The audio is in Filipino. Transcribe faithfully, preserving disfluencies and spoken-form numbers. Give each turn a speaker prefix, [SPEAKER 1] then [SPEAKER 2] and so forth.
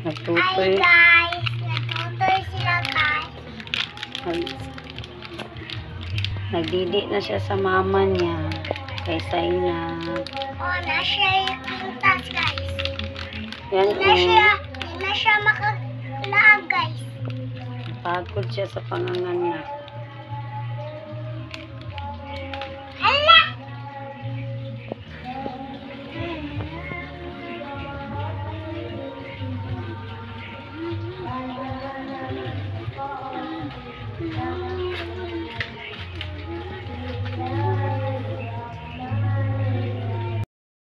[SPEAKER 1] Nagtutoy.
[SPEAKER 2] Hi guys! Natutoy sila guys.
[SPEAKER 1] Nag, nagdidi na siya sa mama niya. Kay Zainab.
[SPEAKER 2] Oh, na siya yung tas guys.
[SPEAKER 1] Yan
[SPEAKER 2] Di na
[SPEAKER 1] eh.
[SPEAKER 2] siya, di na siya makalaag guys.
[SPEAKER 1] Pagod siya sa panganganak.